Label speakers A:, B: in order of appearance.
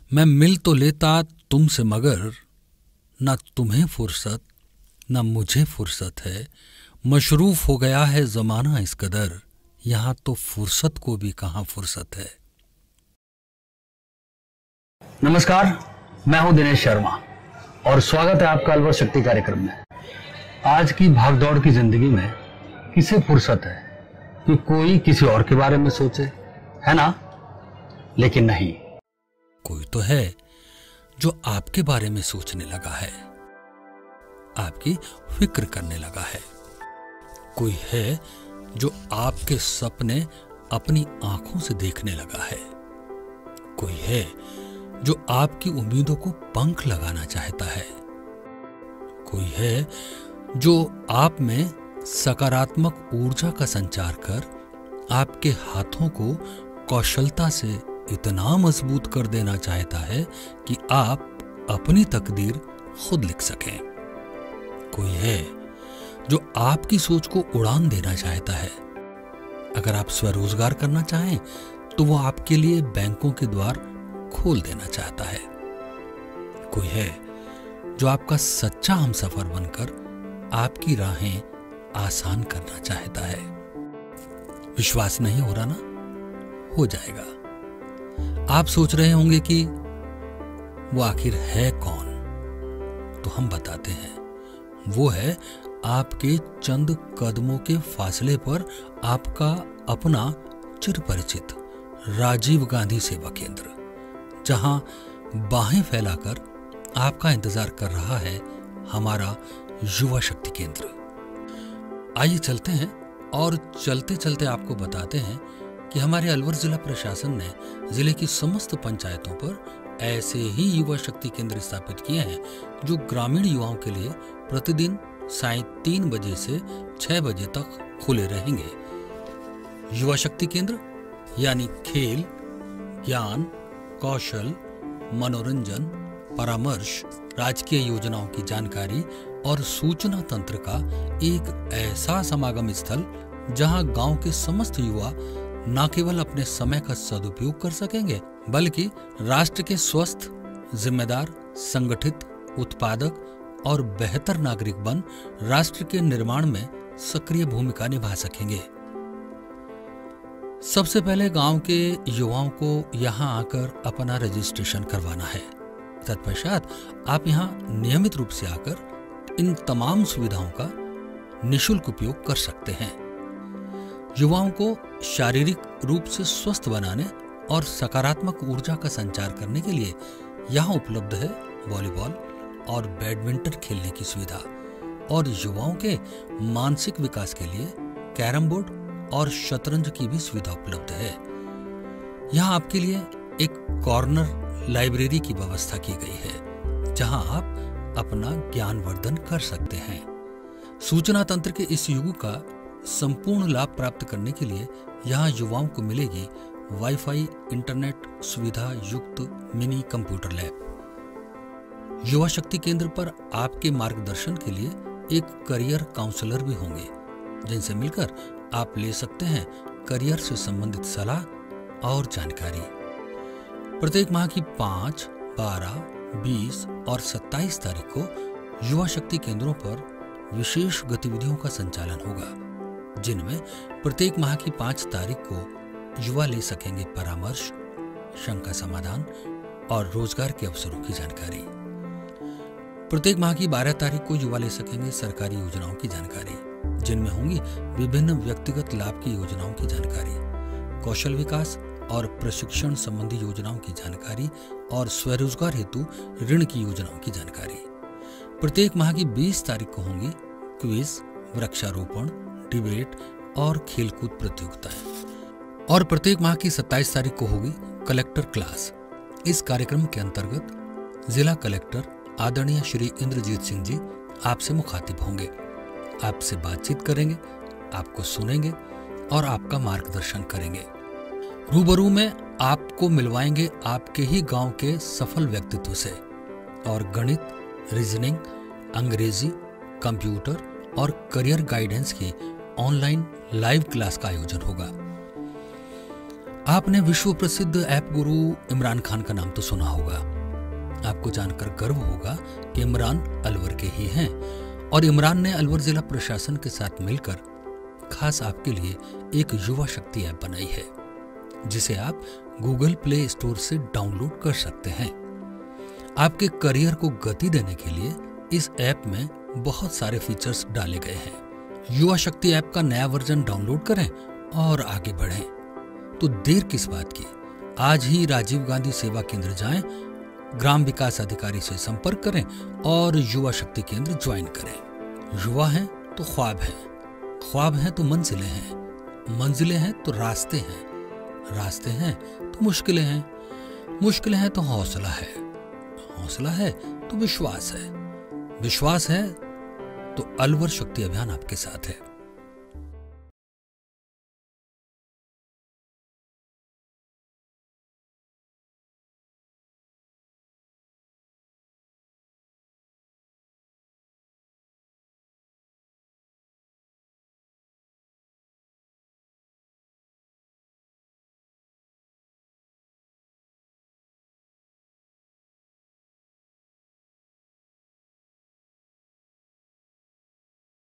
A: मैं मिल तो लेता तुमसे मगर न तुम्हें फुर्सत न मुझे फुर्सत है। मशरूफ हो गया है जमाना इस कदर, यहां तो फुर्सत को भी कहां फुर्सत है।
B: नमस्कार, मैं हूं दिनेश शर्मा और स्वागत है आपका अलवर शक्ति कार्यक्रम में। आज की भागदौड़ की जिंदगी में किसे फुर्सत है कि कोई किसी और के बारे में सोचे, है ना? लेकिन नहीं,
A: कोई तो है जो आपके बारे में सोचने लगा है, आपकी फिक्र करने लगा है। कोई है जो आपके सपने अपनी आंखों से देखने लगा है। कोई है जो आपकी उम्मीदों को पंख लगाना चाहता है। कोई है जो आप में सकारात्मक ऊर्जा का संचार कर आपके हाथों को कौशलता से इतना मजबूत कर देना चाहता है कि आप अपनी तकदीर खुद लिख सकें। कोई है जो आपकी सोच को उड़ान देना चाहता है। अगर आप स्वरोजगार करना चाहें तो वो आपके लिए बैंकों के द्वार खोल देना चाहता है। कोई है जो आपका सच्चा हमसफर बनकर आपकी राहें आसान करना चाहता है। विश्वास नहीं हो रहा ना? हो जाएगा। आप सोच रहे होंगे कि वो आखिर है कौन, तो हम बताते हैं। वो है आपके चंद कदमों के फासले पर आपका अपना चिरपरिचित राजीव गांधी सेवा केंद्र, जहां बाहें फैलाकर आपका इंतजार कर रहा है हमारा युवा शक्ति केंद्र। आइए चलते हैं और चलते चलते आपको बताते हैं कि हमारे अलवर जिला प्रशासन ने जिले की समस्त पंचायतों पर ऐसे ही युवा शक्ति केंद्र स्थापित किए हैं जो ग्रामीण युवाओं के लिए प्रतिदिन सायं 3 बजे से 6 बजे तक खुले रहेंगे। युवा शक्ति केंद्र यानी खेल, ज्ञान, कौशल, मनोरंजन, परामर्श, राजकीय योजनाओं की जानकारी और सूचना तंत्र का एक ऐसा समागम स्थल जहां गांव के समस्त युवा न केवल अपने समय का सदुपयोग कर सकेंगे बल्कि राष्ट्र के स्वस्थ, जिम्मेदार, संगठित, उत्पादक और बेहतर नागरिक बन राष्ट्र के निर्माण में सक्रिय भूमिका निभा सकेंगे। सबसे पहले गांव के युवाओं को यहां आकर अपना रजिस्ट्रेशन करवाना है। तत्पश्चात आप यहां नियमित रूप से आकर इन तमाम सुविधाओं का निःशुल्क उपयोग कर सकते हैं। युवाओं को शारीरिक रूप से स्वस्थ बनाने और सकारात्मक ऊर्जा का संचार करने के लिए यहाँ उपलब्ध है वॉलीबॉल और बैडमिंटन खेलने की सुविधा, और युवाओं के मानसिक विकास के लिए कैरम बोर्ड और शतरंज की भी सुविधा उपलब्ध है। यहाँ आपके लिए एक कॉर्नर लाइब्रेरी की व्यवस्था की गई है जहाँ आप अपना ज्ञानवर्धन कर सकते हैं। सूचना तंत्र के इस युग का संपूर्ण लाभ प्राप्त करने के लिए यहाँ युवाओं को मिलेगी वाईफाई इंटरनेट सुविधा युक्त मिनी कंप्यूटर लैब। युवा शक्ति केंद्र पर आपके मार्गदर्शन के लिए एक करियर काउंसलर भी होंगे जिनसे मिलकर आप ले सकते हैं करियर से संबंधित सलाह और जानकारी। प्रत्येक माह की 5, 12, 20 और 27 तारीख को युवा शक्ति केंद्रों पर विशेष गतिविधियों का संचालन होगा, जिनमें प्रत्येक माह की 5 तारीख को युवा ले सकेंगे परामर्श, शंका समाधान और रोजगार के अवसरों की जानकारी। प्रत्येक माह की 12 तारीख को युवा ले सकेंगे सरकारी योजनाओं की जानकारी, जिनमें होंगी विभिन्न व्यक्तिगत लाभ की योजनाओं की जानकारी, कौशल विकास और प्रशिक्षण संबंधी योजनाओं की जानकारी और स्वरोजगार हेतु ऋण की योजनाओं की जानकारी। प्रत्येक माह की 20 तारीख को होंगी क्विज, वृक्षारोपण, डिबेट और खेलकूद प्रतियोगिताएं, और प्रत्येक माह की 27 तारीख को होगी कलेक्टर क्लास। इस कार्यक्रम के अंतर्गत जिला कलेक्टर आदरणीय श्री इंद्रजीत सिंह जी आपसे मुखातिब होंगे, आपसे बातचीत करेंगे, आपको सुनेंगे और आपका मार्गदर्शन करेंगे। रूबरू में आपको मिलवाएंगे आपके ही गांव के सफल व्यक्तित्व से, और गणित, रीजनिंग, अंग्रेजी, कंप्यूटर और करियर गाइडेंस की ऑनलाइन लाइव क्लास का आयोजन होगा। आपने विश्व प्रसिद्ध ऐप गुरु इमरान खान का नाम तो सुना होगा। आपको जानकर गर्व होगा कि इमरान अलवर के ही हैं और इमरान ने अलवर जिला प्रशासन के साथ मिलकर खास आपके लिए एक युवा शक्ति ऐप बनाई है, जिसे आप गूगल प्ले स्टोर से डाउनलोड कर सकते हैं। आपके करियर को गति देने के लिए इस ऐप में बहुत सारे फीचर्स डाले गए हैं। युवा शक्ति ऐप का नया वर्जन डाउनलोड करें और आगे बढ़ें। तो देर किस बात की, आज ही राजीव गांधी सेवा केंद्र जाएं, ग्राम विकास अधिकारी से संपर्क करें और युवा शक्ति केंद्र ज्वाइन करें। युवा हैं तो ख्वाब हैं, ख्वाब हैं तो मंजिलें हैं, मंजिलें हैं तो रास्ते हैं, रास्ते हैं तो मुश्किलें हैं, मुश्किलें हैं तो हौसला है, हौसला है तो विश्वास है, विश्वास है तो अलवर शक्ति अभियान आपके साथ है।